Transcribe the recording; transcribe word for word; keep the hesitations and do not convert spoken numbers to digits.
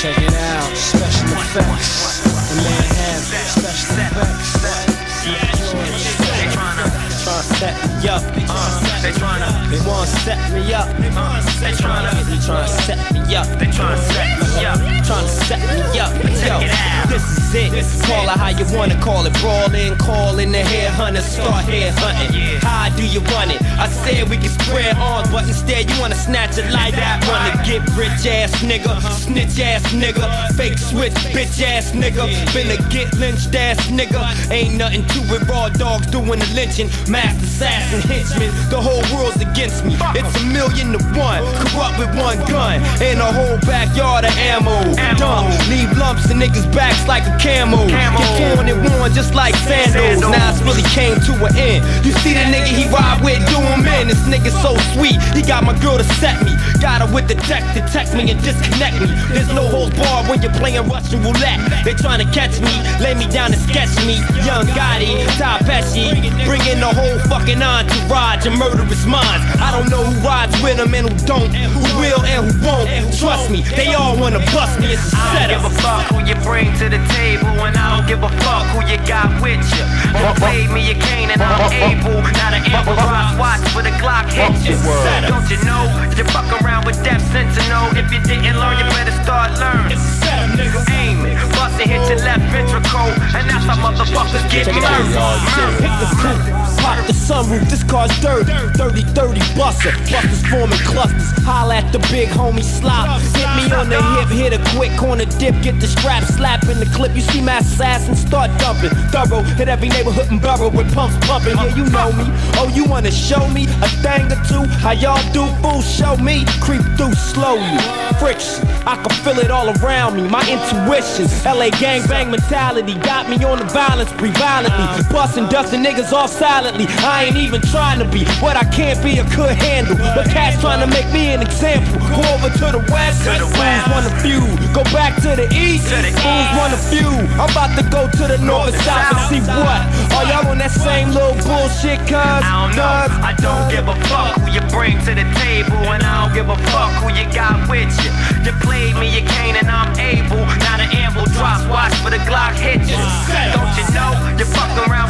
Check it out, special effects. The man have special effects. They tryna, tryna set me up. Uh, they tryna, they wanna set me up. Uh, they tryna, they tryna set me up. They tryna set me up. Tryna set me up. Yo, this is it. Call it how you wanna call it. Brawling, calling the hair hunter. Start hair hunting. How do you run it? I said we can square arms, but instead you wanna snatch it like that. Wanna get rich ass nigga, snitch ass nigga, fake switch bitch ass nigga, finna get lynched ass nigga. Ain't nothing to it, raw dogs doing the lynching, masked assassin henchmen. The whole world's against me. It's a million to one, corrupt with one gun, and a whole backyard of ammo. Dumb, leave lumps in niggas' backs like a camo. Get torn and worn just like sandals. Now it's really came to an end. You see the nigga he ride with, do him in. This nigga so sweet, he got my girl to set me. Got her with the tech to text me and disconnect me. There's no holds barred when you're playing Russian roulette. They trying to catch me, lay me down and sketch me. Young Gotti, Ty Pesci, bringing the whole fucking entourage and murderous minds. I don't know who rides with them and who don't, who will and who won't. Trust me, they all wanna bust me. It's a setup. I don't give a fuck who you bring to the table, and I don't give a fuck who you got with you. You played me, you can't, and I'm able. Now the ample rise, watch for the Glock hit you. Don't you know you fuck around with depth sentinel? If you didn't learn, you better start learning. Aim it, bust and hit your left ventricle, and that's how motherfuckers get murdered. Hit the coupe, pop the sunroof, this car's dirty. thirty thirty buster, busters forming clusters. Holla at the big homie Slop. Hit me on the hip, hit a quick corner dip, get the strap, slap in the clip. You see my assassins start dumping. Thorough, hit every neighborhood and borough with pumps pumping. Yeah, you know me. Oh, you wanna show me a thing or two? How y'all do, fool? Show me. Creep through slowly. Friction, I can feel it all around me. My intuition, L A gangbang mentality got me on the violence, breathe violently. Busting, dusting niggas off silently. I ain't even trying to be what I can't be or could handle. But cats trying to make me an example. Go over to the west, fools want a few. Go back to the east, fools want a few. I'm about to go to the north and south and see what. Are y'all on that same little bullshit, cuz? I don't know, I don't give a fuck who you bring to the table, and I don't give a fuck who you got with you. You played me, you can't, and I'm able. Now the amble drops, watch for the Glock hit you. Don't you know, you fuck around